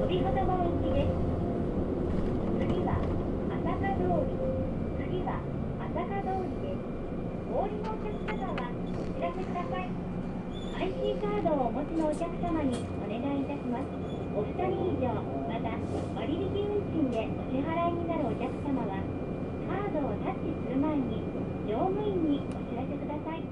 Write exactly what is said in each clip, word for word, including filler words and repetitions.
飛鳩場行きです。次は朝霞通り。次は朝霞通りです。お降りのお客様はお知らせください。アイシー カードをお持ちのお客様にお願いいたします。お二人以上、また割引運賃でお支払いになるお客様は、カードをタッチする前に乗務員にお知らせください。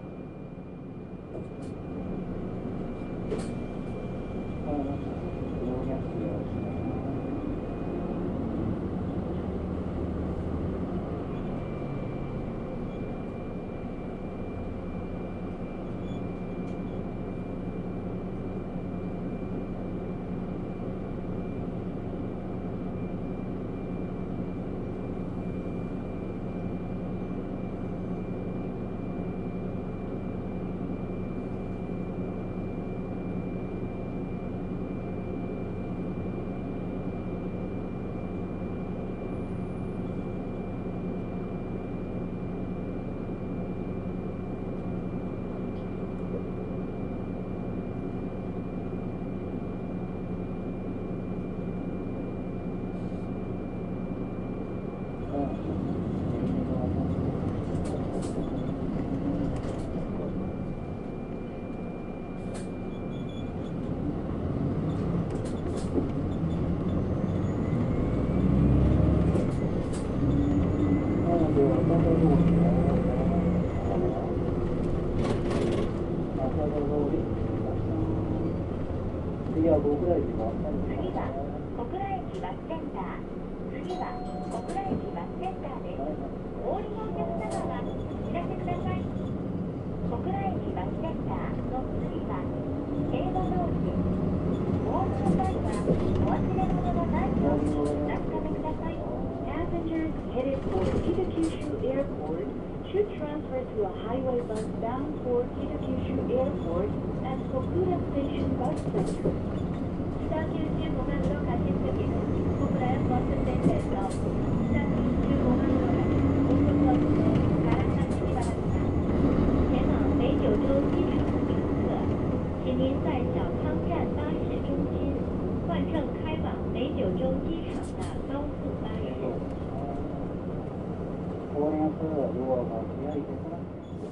次は小倉駅バスセンター。次は小倉駅バスセンターです。お降りのお客様はお知らせください。小倉駅バスセンターの次は平和通りです。お降りの際はお忘れ物のないようにお確かめください。Passengers headed for Kitakyushu Airport should transfer to a highway bus bound for Kitakyushu Airport at Kokura Station Bus Center.北九州ごまんろ貸し付け小倉バスセンターの北九州ごまんろ貸し高速バス的卡拉山区巴拉山，前往北九州机场的旅客，请您在小康站巴士中心换乘开往北九州机场的高速巴士。 高連数は両側が早いですか？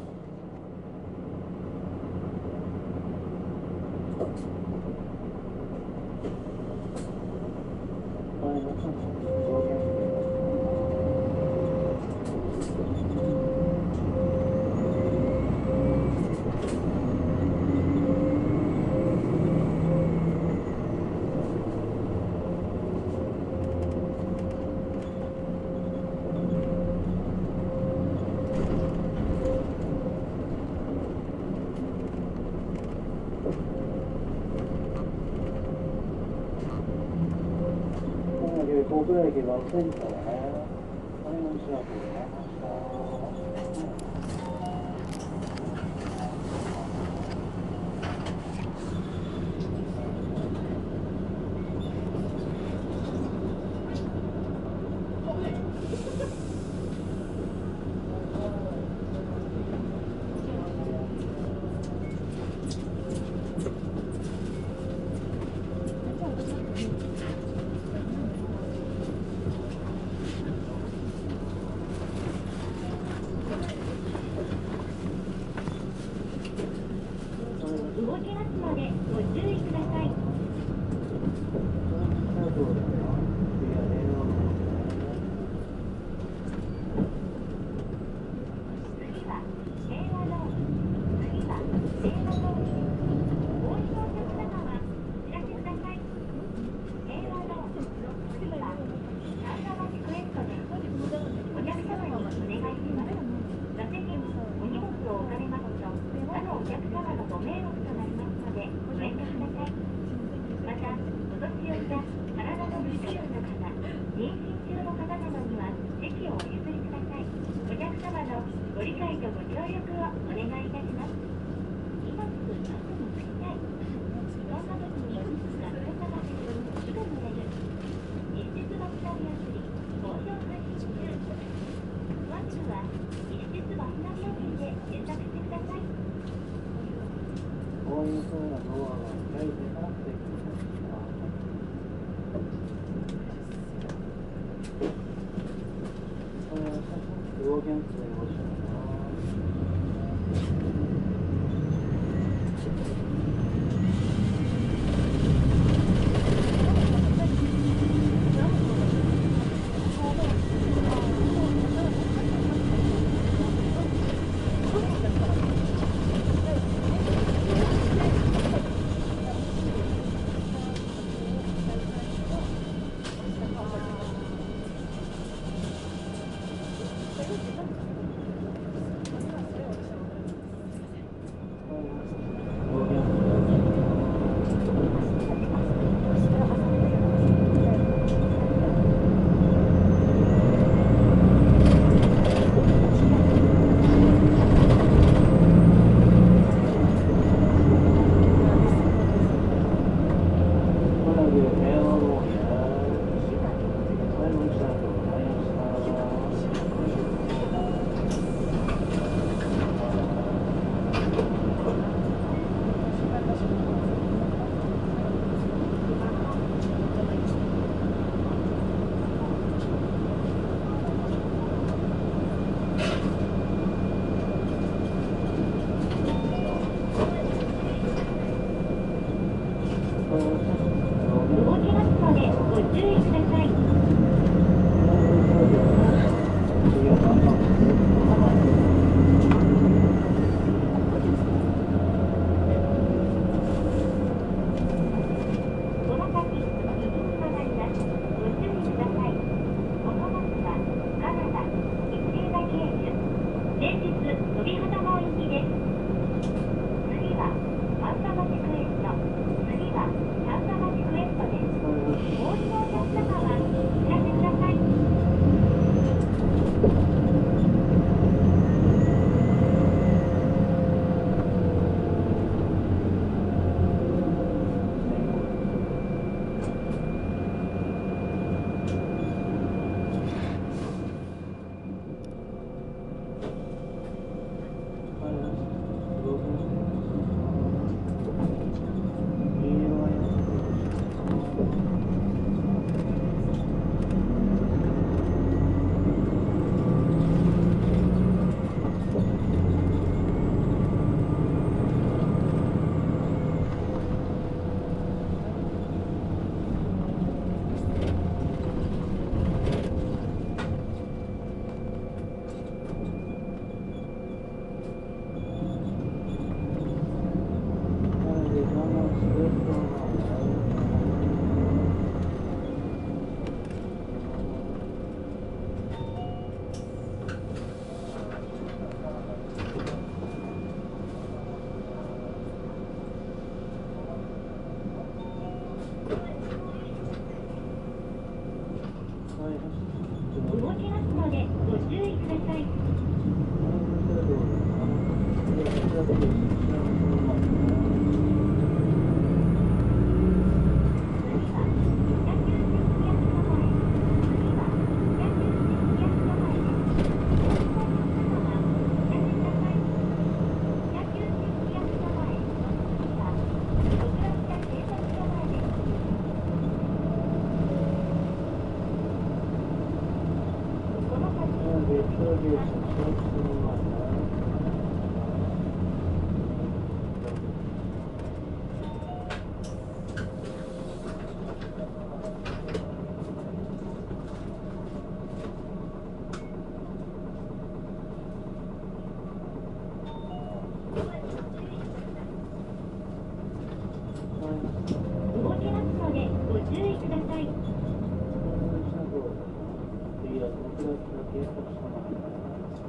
小倉駅バスセンターだね。これも一緒だと思いました。 動きますのでご注意ください。次は平和通り。次は平和通りです。お降りのお客様はお知らせください。平和通り。次はサンダーバスクエストです。お客様にお願いします。座席にお荷物を置かれますと他のお客様のご迷惑となりますのでご遠慮ください。また、お年寄りや体の不自由な方、妊娠中の方などには席をお譲りください。お客様のご理解とご協力をお願いいたします。今すぐバスに乗りたい。そんな時に学生様ですぐ乗れる。日出バス旅アプリ好評配信中。詳しくは日出バス旅アプリで検索してください。 こういう風なドアが開いてから出てきます。 次は、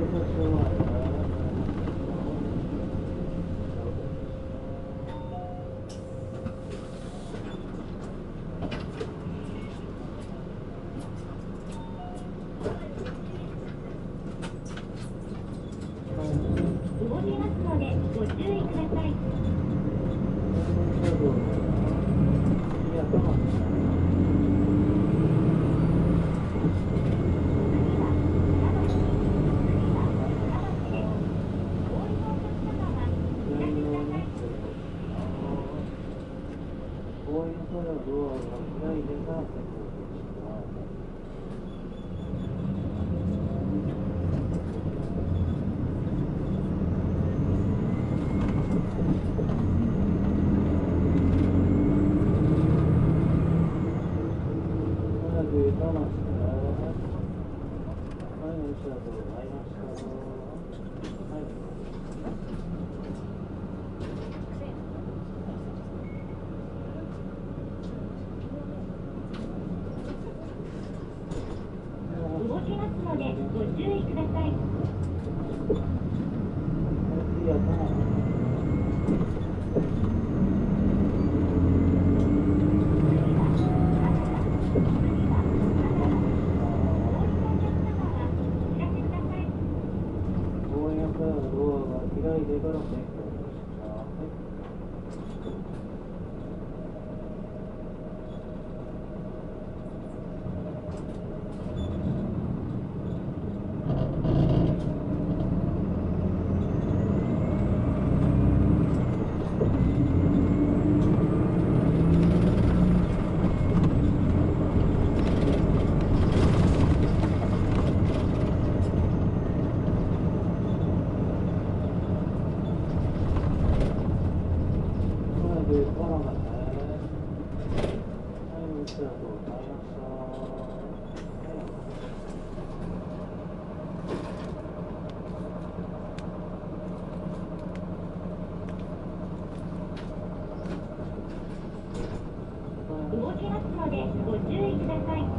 動きますのでご注意ください。動きますのでご注意ください。動きますのでご注意ください。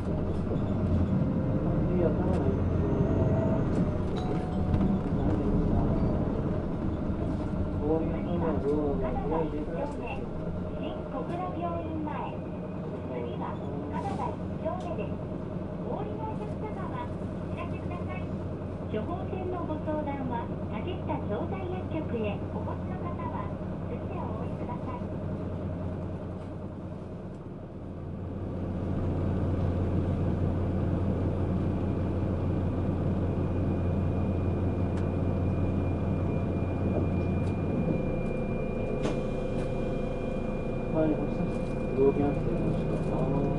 新小倉病院前、次は金田一丁目です。お降りのお客様はお知らせください。処方箋のご相談は竹下調剤薬局へお越しの方はすぐでお降りください。 動きなくてよろしくお願いします。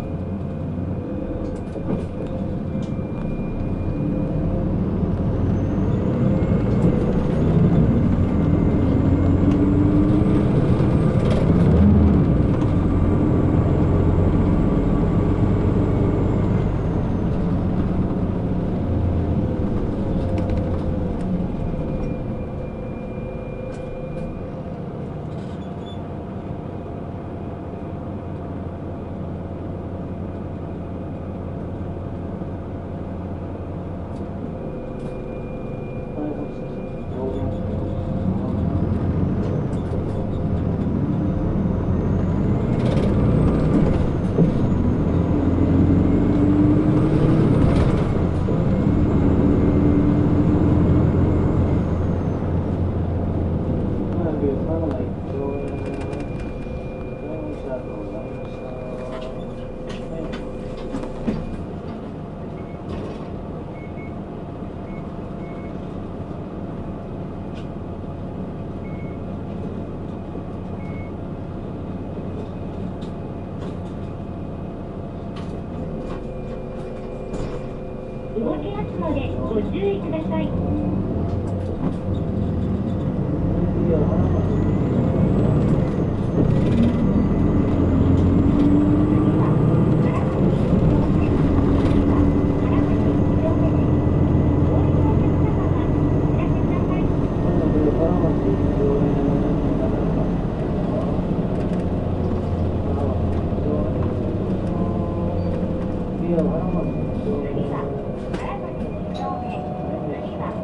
動きますのでご注意ください。次は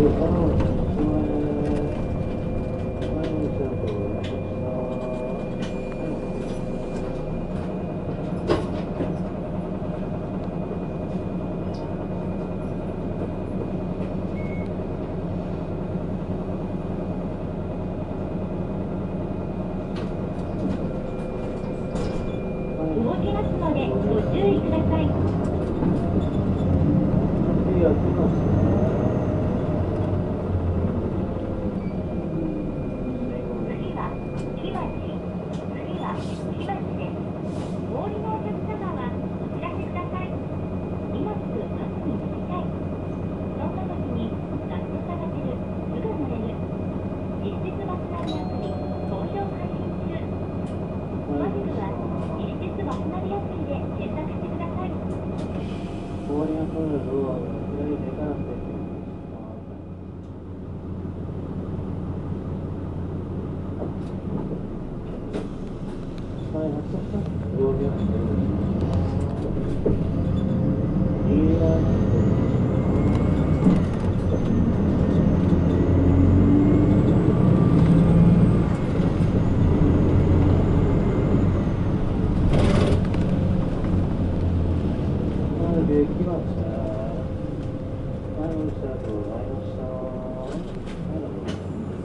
動きますのでご注意ください。次は木橋、次は木橋です。お降りのお客様はお知らせください。今すぐバスに乗りたい。そんな時にラット探せる、すぐ乗れる。実質バスナビアプリ好評配信中。マジルは実質バスナビアプリで検索してください。 終わりが来ると左手から出てきます。はい、発車した。動きます。いいな。できました。はい、お時間とございました。はい、どうぞ。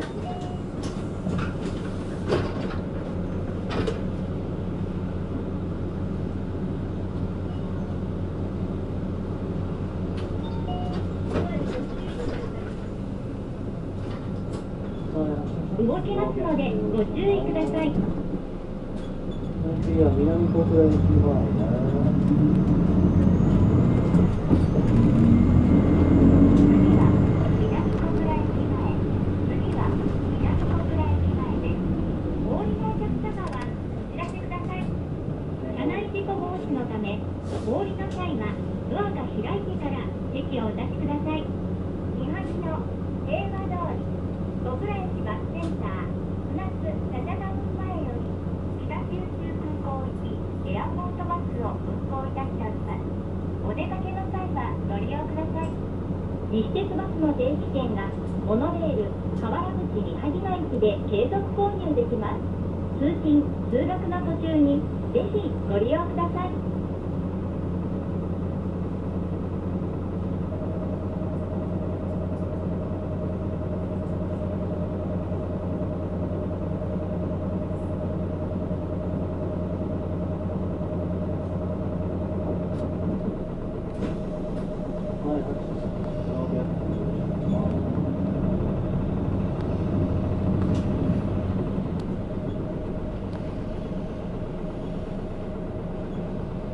動きますのでご注意ください。 次は南小倉駅前な。 のため、お降りの際はドアが開いてから席をお立ちください。東の平和通り、小倉駅バスセンター、船津笹田門前より北九州空港行きエアポートバスを運行いたしております。お出かけの際はご利用ください。西鉄バスの定期券がモノレール河原口三萩内駅で継続購入できます。通勤・通学の途中にぜひご利用ください。 はい、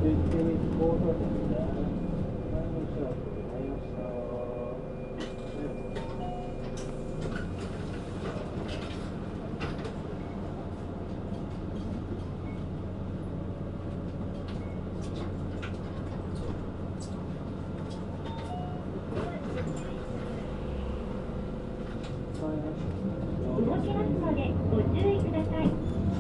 動きますのでご注意ください。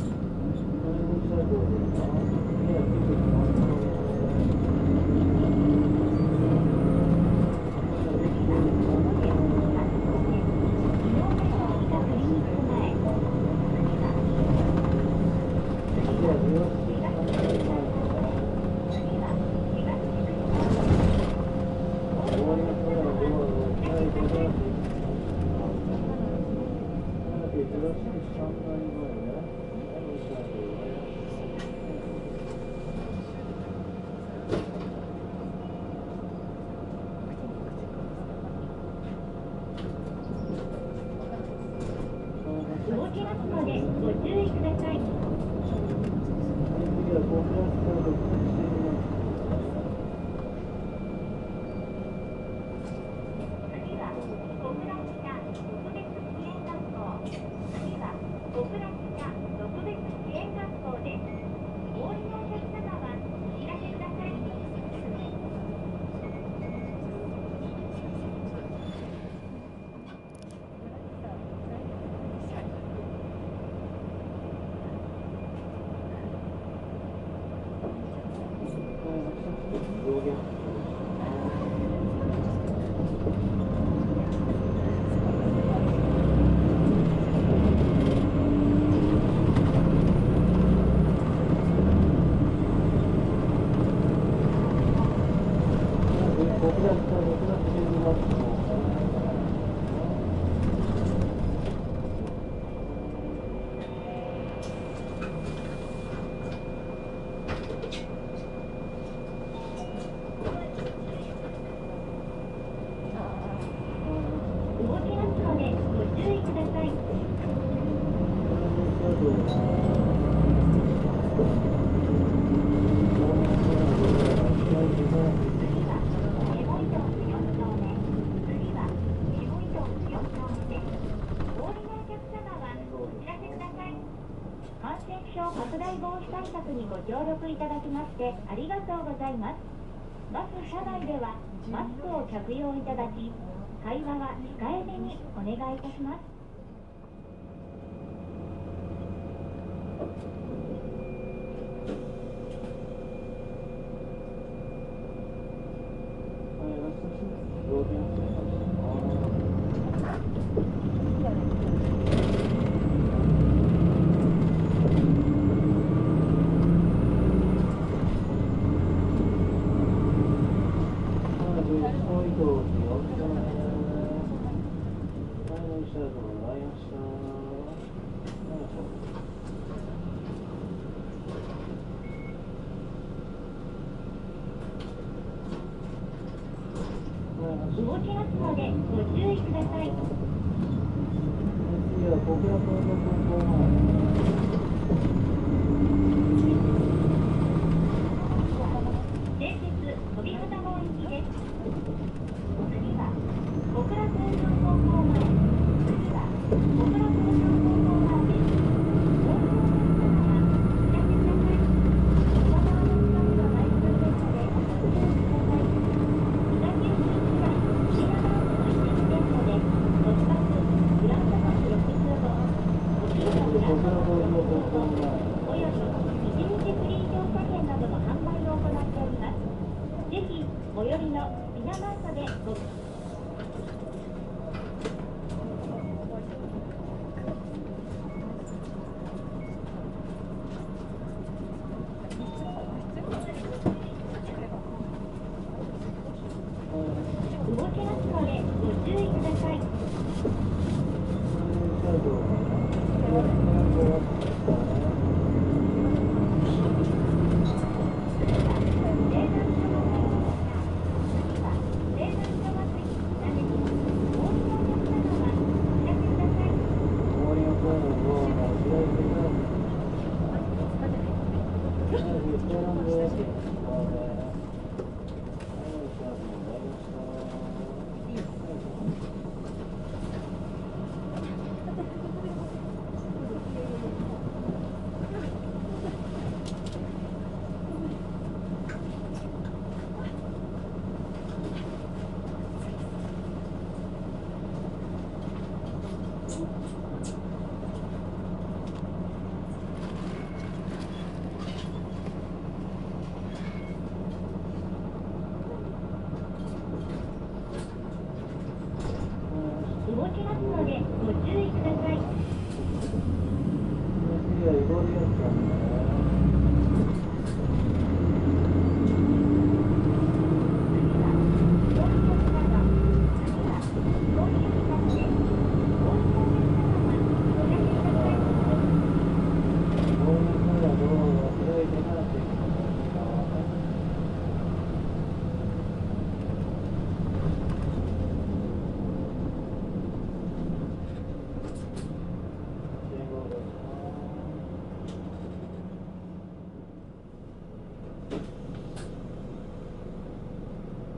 動きますのでご注意ください。次は小倉北特別支援学校。次は小倉北特別支援学校です。お降りのお客様はお知らせください。動きますのでご注意ください。感染症拡大防止対策にご協力いただきましてありがとうございます。バス車内ではマスクを着用いただき、会話は控えめにお願いいたします。動きますのでご注意ください。電鉄飛び旗号行きです。次は小倉工場高校前。次は小倉工場高校前です。お降りのお客様はお知らせください。外側の時間が外出ですのでご注意ください。北九州市内品川区の一部店舗で都市バスグランドバスろく通号、お昼のグランドバスろく通号および一日フリー乗車券などの販売を行っております。ぜひ最寄りのピナマートでご動けますのでご注意ください。次は西南諸祭り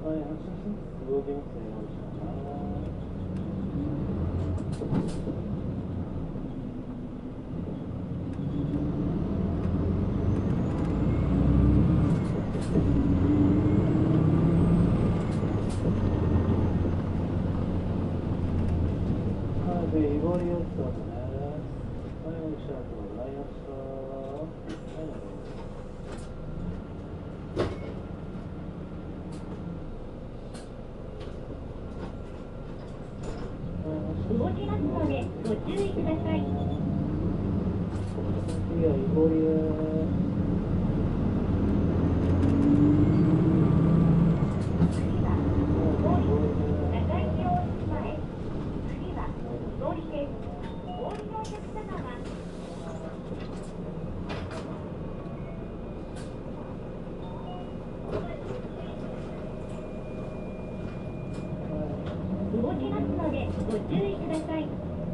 はい、発車します。動きますね、よろしくお願いします。で、イボリオスタートね。はい、おっしゃるとございました。はい、 動きますのでご注意ください。 次はイボリオ。 次は上り中井大師前。次は上りです。お降りのお客様は動きますのでご注意ください。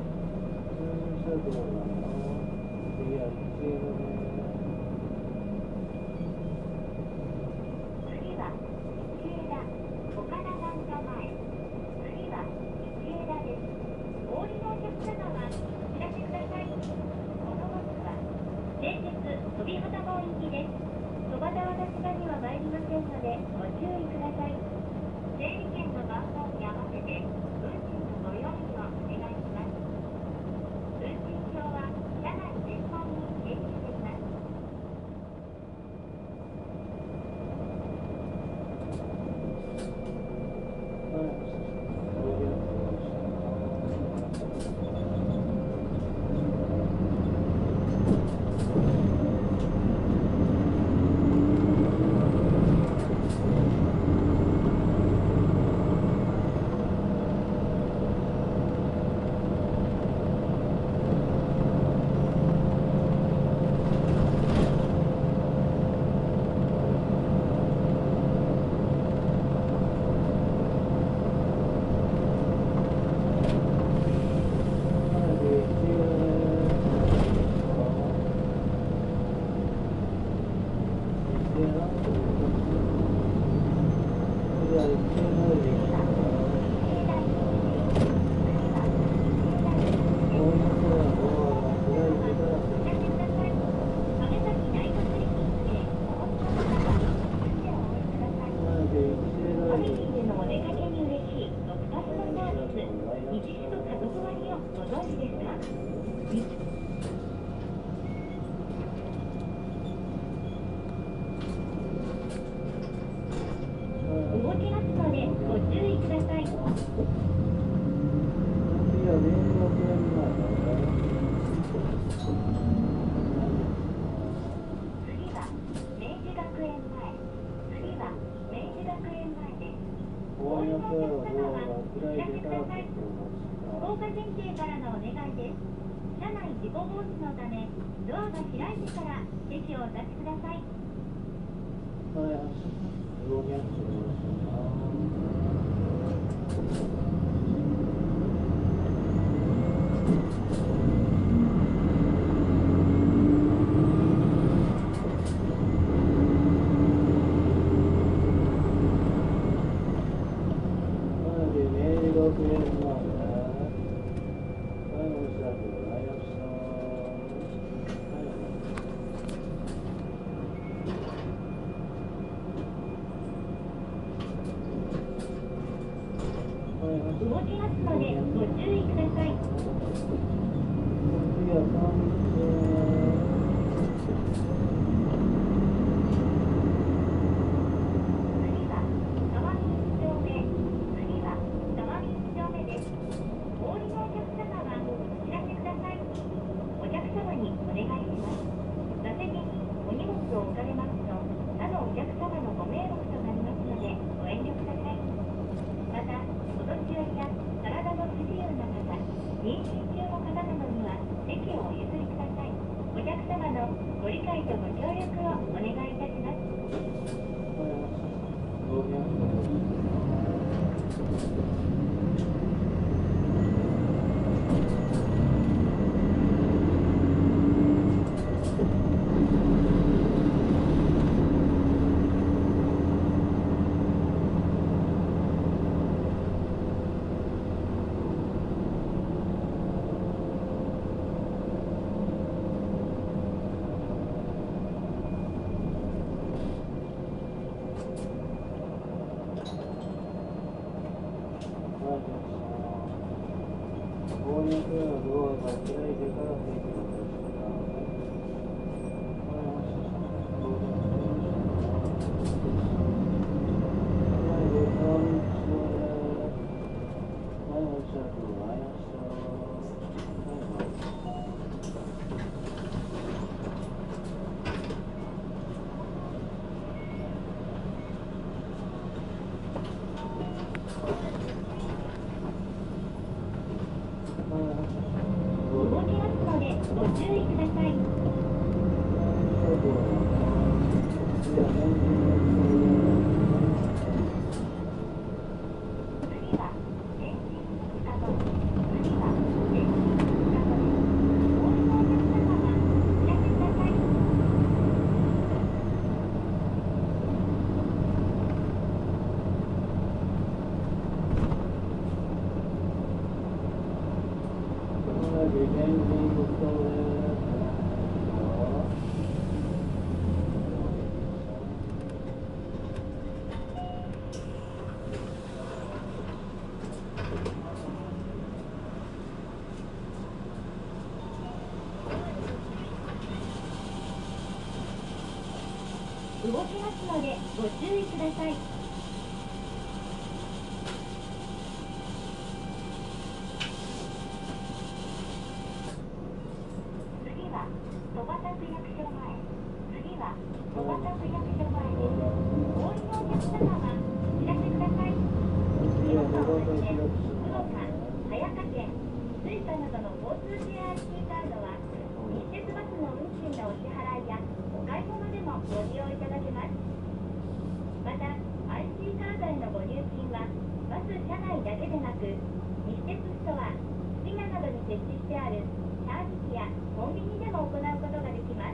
次は道枝岡田神田前。次は道枝です。お降りのお客様はお知らせください。このバスは電鉄飛幡号行きです。そば田和田市場には参りませんのでご注意ください。整理券の番号に合わせて運賃のご用意をお願いします。運賃表は車内前方に掲示しています。降下前提からのお願いです。車内事故防止のためドアが開いてから席をお立ちください。 はい、発車します。動きます。よろしくお願いします。 動きますのでご注意ください。 次はさん体の動きますのでご注意ください。次は戸畑区役所前。次は戸畑区役所前です。お降りのお客様はお知らせください。皆さんをはじめ、福岡、早川県、吹田などの交通 ジェイアールシー カードは西鉄バスの運賃のお支払いやお買い物でもご利用いただけます。また アイシー カードへのご入金はバス車内だけでなく西鉄ストア、スピナなどに設置してあるチャージ機やコンビニでも行うことができます。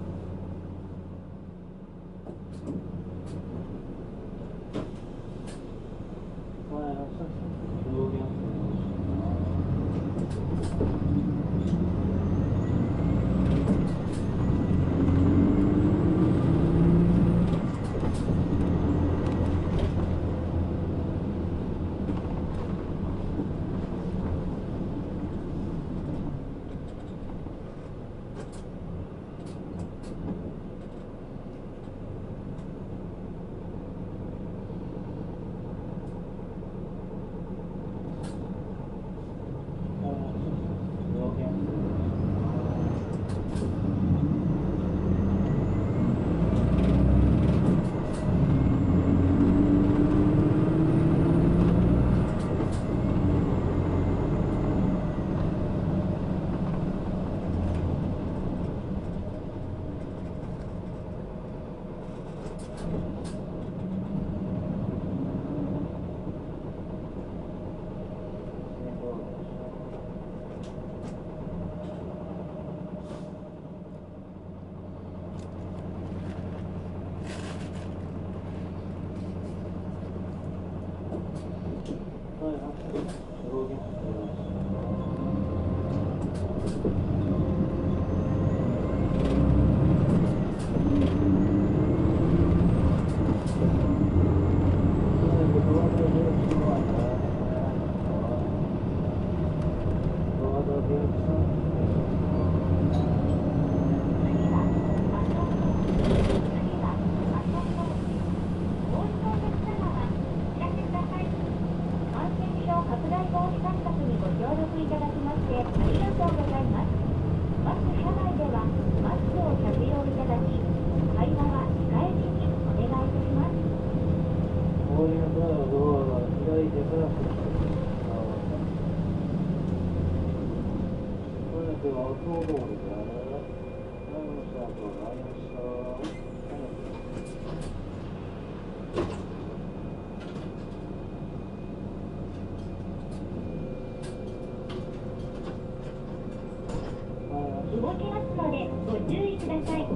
動きますのでご注意ください。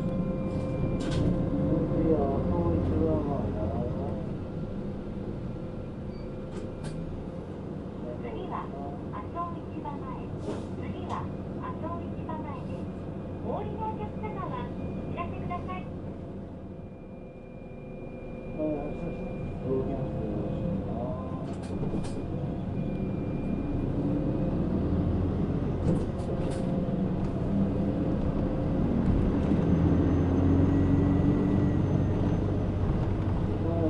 次は麻生市場前。次は麻生市場前です。お降りのお客様はお知らせください。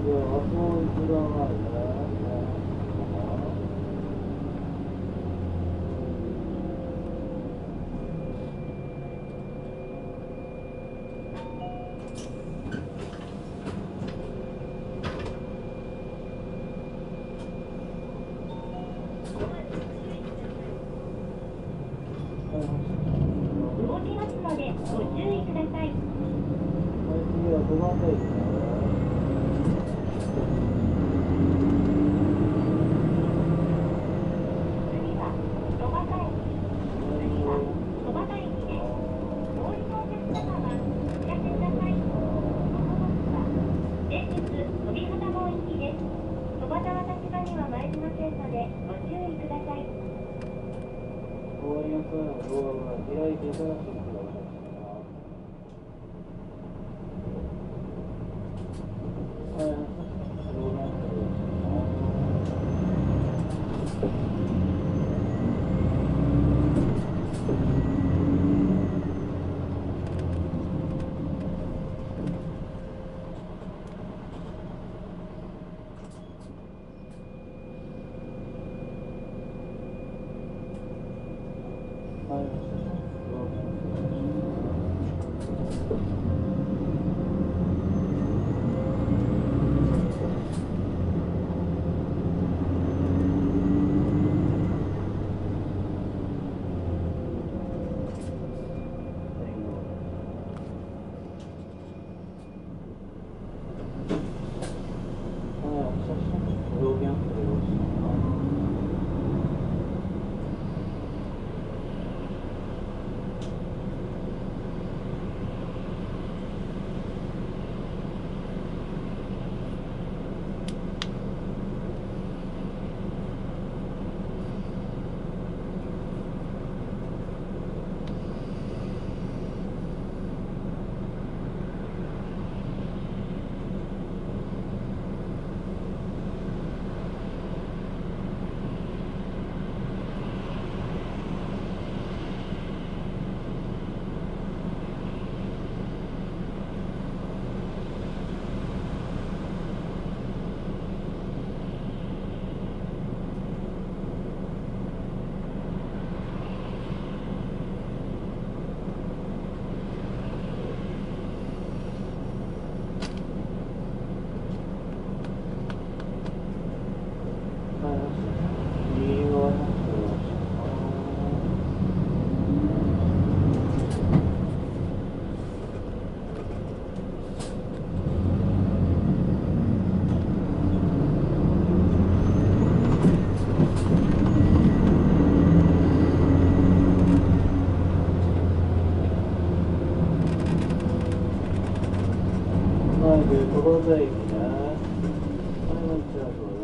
動きますのでご注意ください。 次はごばん台ですね。 次は戸端駅。次は戸端駅です。お降りのお客様はお知らせください。このバスは電鉄飛び旗門行きです。戸端は立場には参りませんのでご注意ください。 終わりの際のドアが開いてからシートがお願いします。はい、両面お願いします。所沢駅です。はい、こんにちは。